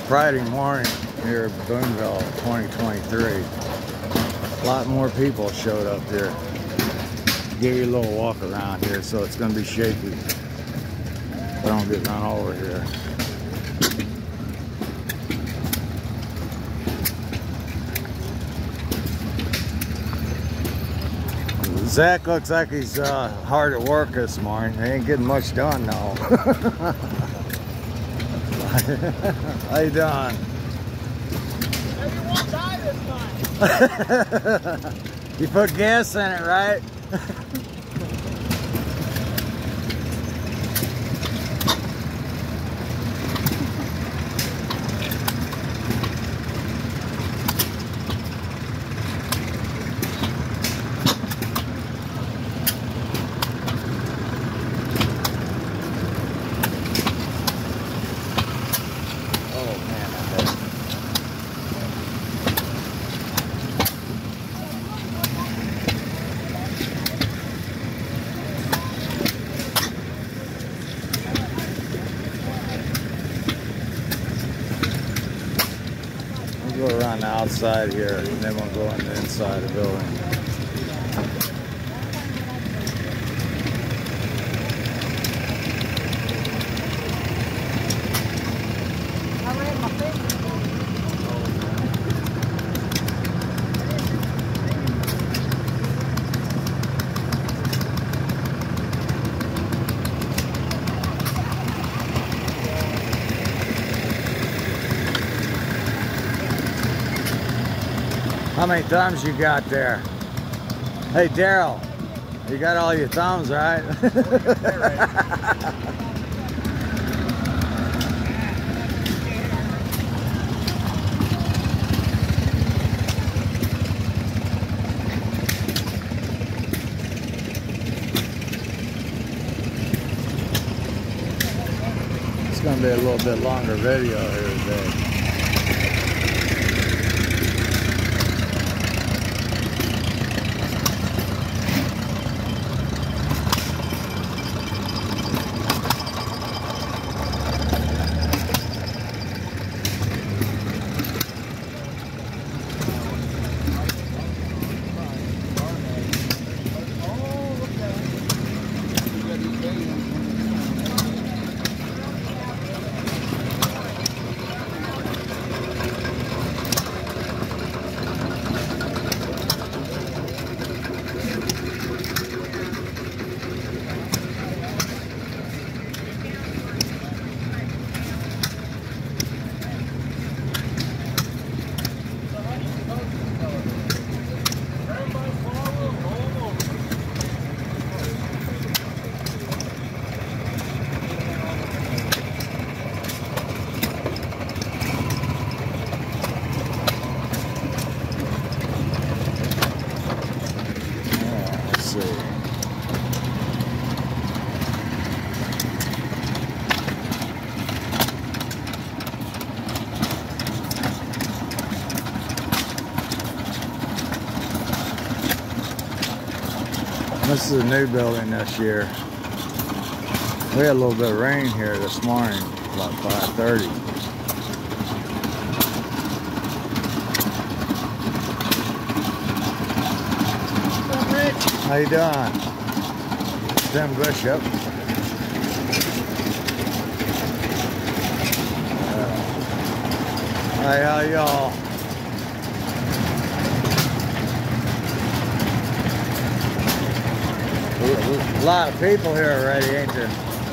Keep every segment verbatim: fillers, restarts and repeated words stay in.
Friday morning here at Boonville twenty twenty-three. A lot more people showed up here. Give you a little walk around here, so it's going to be shaky. I don't get run over here. Zach looks like he's uh, hard at work this morning. He ain't getting much done now. How you doing? Maybe you won't die this time. You put gas in it, right? We'll go around the outside here, and then we'll go on the inside of the building. How many thumbs you got there? Hey, Daryl, you got all your thumbs, right? It's going to be a little bit longer video here today. This is a new building this year. We had a little bit of rain here this morning, about five thirty. How you doing? Tim Bishop. Uh, hey, how y'all? A lot of people here already, ain't there?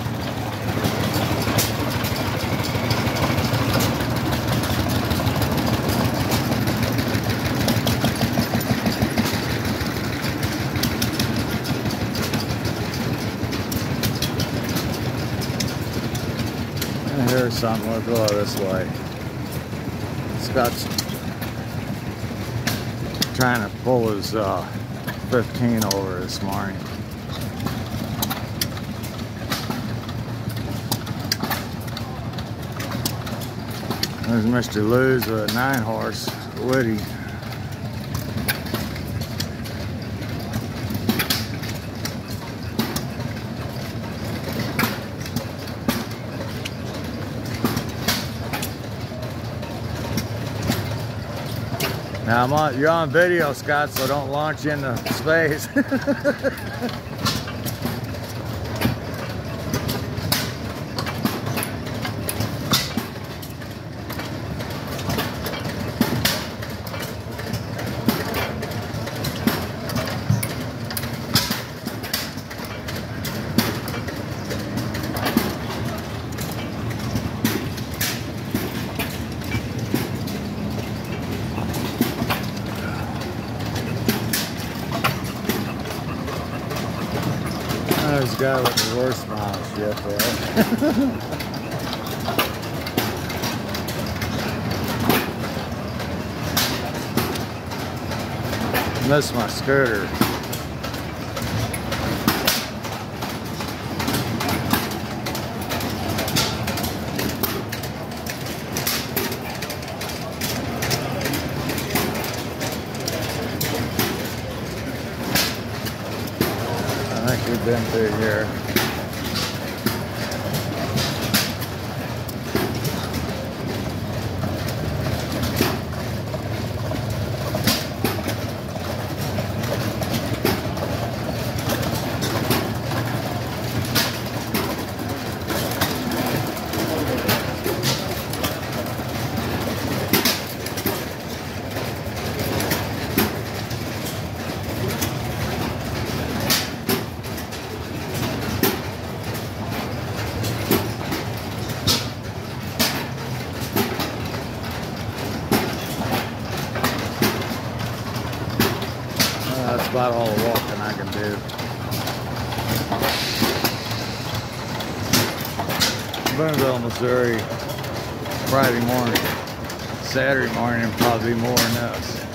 Here's something. We'll go this way. Scott's trying to pull his uh, fifteen over this morning. There's Mister Lou's with a nine horse, Woody. Now I'm on, you're on video, Scott, so don't launch into space. There's a guy with the worst mouth shit, right? Missed my scooter. I think we've been through here. That's about all the walking I can do. Boonville, Missouri, Friday morning. Saturday morning, probably more than this.